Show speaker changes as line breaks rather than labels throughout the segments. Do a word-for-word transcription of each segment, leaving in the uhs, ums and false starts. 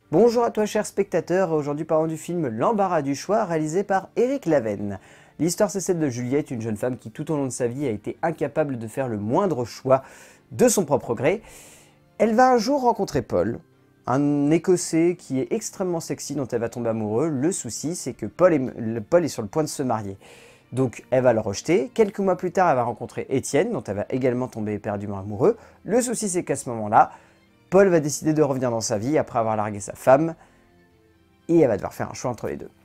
Bonjour à toi cher spectateur, aujourd'hui parlons du film L'embarras du choix réalisé par Éric Laven. L'histoire c'est celle de Juliette, une jeune femme qui tout au long de sa vie a été incapable de faire le moindre choix de son propre gré. Elle va un jour rencontrer Paul, un écossais qui est extrêmement sexy dont elle va tomber amoureuse. Le souci c'est que Paul est, Paul est sur le point de se marier. Donc elle va le rejeter. Quelques mois plus tard elle va rencontrer Étienne dont elle va également tomber éperdument amoureux. Le souci c'est qu'à ce moment-là, Paul va décider de revenir dans sa vie après avoir largué sa femme, et elle va devoir faire un choix entre les deux.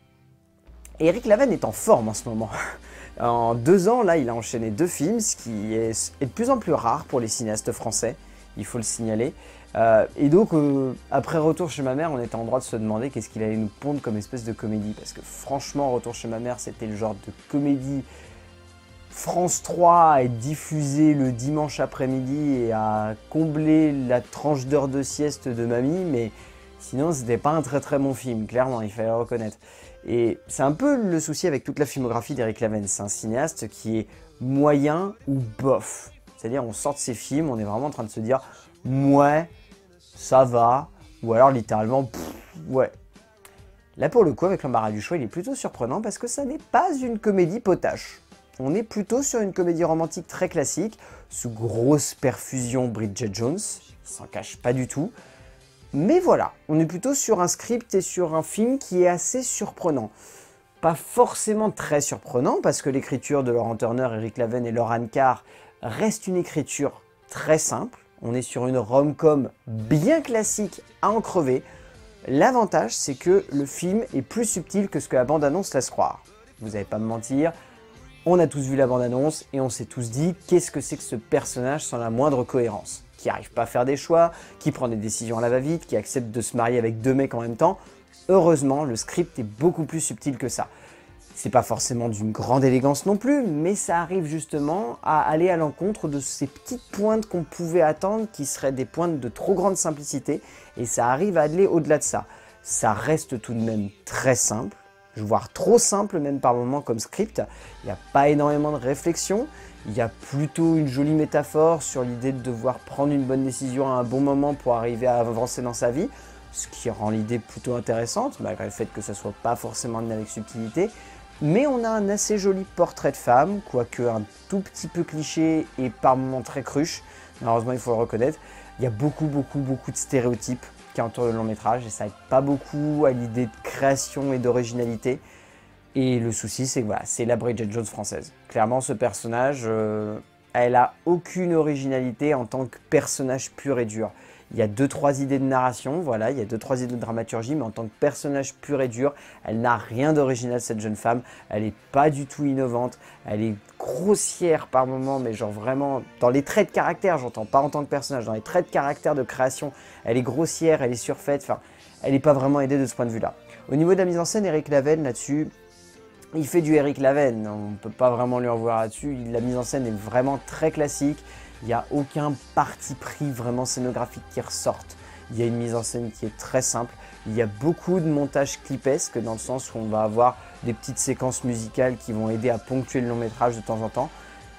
Et Éric Laven est en forme en ce moment. En deux ans, là, il a enchaîné deux films, ce qui est, est de plus en plus rare pour les cinéastes français, il faut le signaler. Euh, et donc, euh, après Retour chez ma mère, on était en droit de se demander qu'est-ce qu'il allait nous pondre comme espèce de comédie. Parce que franchement, Retour chez ma mère, c'était le genre de comédie France trois à être diffusé le dimanche après-midi et à combler la tranche d'heure de sieste de mamie, mais sinon c'était pas un très très bon film, clairement, il fallait le reconnaître. Et c'est un peu le souci avec toute la filmographie d'Éric Laven, c'est un cinéaste qui est moyen ou bof. C'est-à-dire on sort de ses films, on est vraiment en train de se dire « ouais, ça va », ou alors littéralement pff, « ouais ». Là pour le coup, avec L'embarras du choix, il est plutôt surprenant parce que ça n'est pas une comédie potache. On est plutôt sur une comédie romantique très classique, sous grosse perfusion Bridget Jones, il s'en cache pas du tout. Mais voilà, on est plutôt sur un script et sur un film qui est assez surprenant. Pas forcément très surprenant, parce que l'écriture de Laurent Turner, Éric Laven et Laurent Carr reste une écriture très simple. On est sur une rom-com bien classique à en crever. L'avantage, c'est que le film est plus subtil que ce que la bande-annonce laisse croire. Vous n'allez pas me mentir. On a tous vu la bande-annonce et on s'est tous dit qu'est-ce que c'est que ce personnage sans la moindre cohérence, qui n'arrive pas à faire des choix, qui prend des décisions à la va-vite, qui accepte de se marier avec deux mecs en même temps. Heureusement, le script est beaucoup plus subtil que ça. C'est pas forcément d'une grande élégance non plus, mais ça arrive justement à aller à l'encontre de ces petites pointes qu'on pouvait attendre qui seraient des pointes de trop grande simplicité, et ça arrive à aller au-delà de ça. Ça reste tout de même très simple, voire trop simple même par moments comme script. Il n'y a pas énormément de réflexion, il y a plutôt une jolie métaphore sur l'idée de devoir prendre une bonne décision à un bon moment pour arriver à avancer dans sa vie, ce qui rend l'idée plutôt intéressante, malgré le fait que ça soit pas forcément amené avec subtilité. Mais on a un assez joli portrait de femme, quoique un tout petit peu cliché et par moments très cruche, malheureusement il faut le reconnaître. Il y a beaucoup beaucoup beaucoup de stéréotypes qui entourent le long métrage et ça aide pas beaucoup à l'idée de création et d'originalité. Et le souci c'est que voilà, c'est la Bridget Jones française. Clairement ce personnage, euh, elle a aucune originalité en tant que personnage pur et dur. Il y a deux trois idées de narration, voilà, il y a deux trois idées de dramaturgie, mais en tant que personnage pur et dur, elle n'a rien d'original cette jeune femme, elle n'est pas du tout innovante, elle est grossière par moments, mais genre vraiment, dans les traits de caractère, j'entends pas en tant que personnage, dans les traits de caractère de création, elle est grossière, elle est surfaite, enfin, elle n'est pas vraiment aidée de ce point de vue-là. Au niveau de la mise en scène, Éric Laven, là-dessus, il fait du Éric Laven, on ne peut pas vraiment lui en vouloir là-dessus, la mise en scène est vraiment très classique. Il n'y a aucun parti pris vraiment scénographique qui ressorte. Il y a une mise en scène qui est très simple. Il y a beaucoup de montages clipesques dans le sens où on va avoir des petites séquences musicales qui vont aider à ponctuer le long métrage de temps en temps.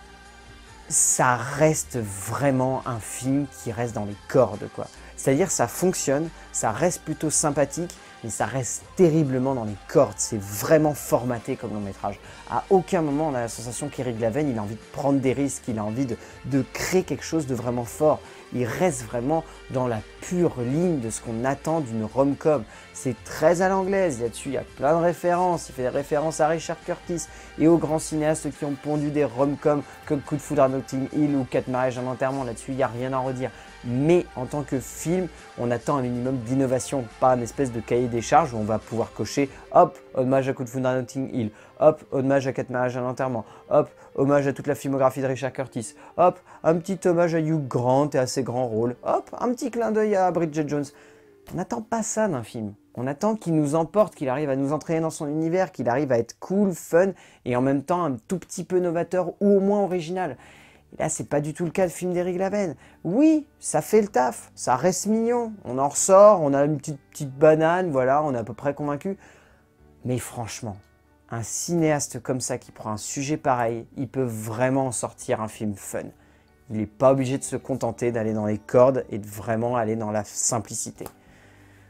Ça reste vraiment un film qui reste dans les cordes, quoi. C'est-à-dire ça fonctionne, ça reste plutôt sympathique, mais ça reste terriblement dans les cordes. C'est vraiment formaté comme long métrage. À aucun moment on a la sensation qu'Éric Laven il a envie de prendre des risques, il a envie de, de créer quelque chose de vraiment fort. Il reste vraiment dans la pure ligne de ce qu'on attend d'une rom-com. C'est très à l'anglaise, là-dessus il y a plein de références. Il fait des références à Richard Curtis et aux grands cinéastes qui ont pondu des rom-coms comme Coup de foudre à Notting Hill ou Quatre mariages en enterrement. Là-dessus il n'y a rien à redire. Mais en tant que film, on attend un minimum d'innovation, pas un espèce de cahier des charges où on va pouvoir cocher hop, hommage à Coup de foudre à Notting Hill, hop, hommage à Quatre mariages à l'enterrement, hop, hommage à toute la filmographie de Richard Curtis, hop, un petit hommage à Hugh Grant et à ses grands rôles, hop, un petit clin d'œil à Bridget Jones. On n'attend pas ça d'un film. On attend qu'il nous emporte, qu'il arrive à nous entraîner dans son univers, qu'il arrive à être cool, fun et en même temps un tout petit peu novateur ou au moins original. Et là, c'est pas du tout le cas de film d'Éric Laven. Oui, ça fait le taf, ça reste mignon, on en ressort, on a une petite, petite banane, voilà, on est à peu près convaincu. Mais franchement, un cinéaste comme ça qui prend un sujet pareil, il peut vraiment en sortir un film fun. Il n'est pas obligé de se contenter d'aller dans les cordes et de vraiment aller dans la simplicité.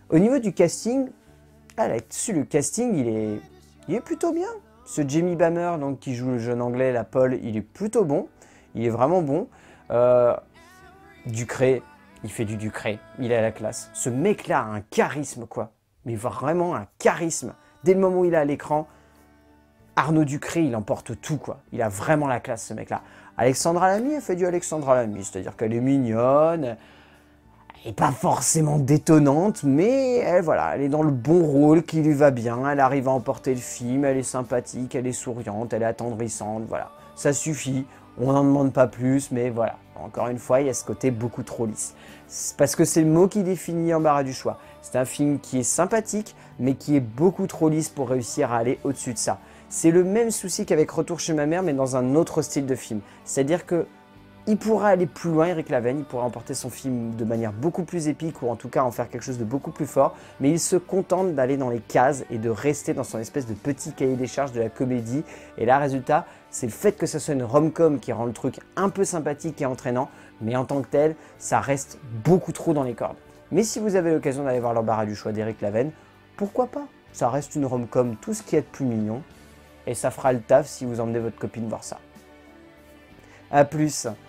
Au niveau du casting, ah, là-dessus, le casting, il est, il est plutôt bien. Ce Jamie Bammer, donc, qui joue le jeune anglais, la Paul, il est plutôt bon. Il est vraiment bon. Euh, Ducré, il fait du Ducré. Il a la classe. Ce mec-là a un charisme, quoi. Mais vraiment un charisme. Dès le moment où il est à l'écran, Arnaud Ducré, il emporte tout, quoi. Il a vraiment la classe, ce mec-là. Alexandra Lamy, elle fait du Alexandra Lamy. C'est-à-dire qu'elle est mignonne. Elle n'est pas forcément détonnante, mais elle, voilà, elle est dans le bon rôle qui lui va bien. Elle arrive à emporter le film, elle est sympathique, elle est souriante, elle est attendrissante, voilà. Ça suffit, on n'en demande pas plus, mais voilà. Encore une fois, il y a ce côté beaucoup trop lisse. Parce que c'est le mot qui définit Embarras du choix. C'est un film qui est sympathique, mais qui est beaucoup trop lisse pour réussir à aller au-dessus de ça. C'est le même souci qu'avec Retour chez ma mère, mais dans un autre style de film. C'est-à-dire que il pourra aller plus loin, Eric Laven, il pourra emporter son film de manière beaucoup plus épique ou en tout cas en faire quelque chose de beaucoup plus fort, mais il se contente d'aller dans les cases et de rester dans son espèce de petit cahier des charges de la comédie. Et là, résultat, c'est le fait que ça soit une rom-com qui rend le truc un peu sympathique et entraînant, mais en tant que tel, ça reste beaucoup trop dans les cordes. Mais si vous avez l'occasion d'aller voir l'Embarras du choix d'Eric Laven, pourquoi pas? Ça reste une rom-com, tout ce qui est de plus mignon, et ça fera le taf si vous emmenez votre copine voir ça. A plus.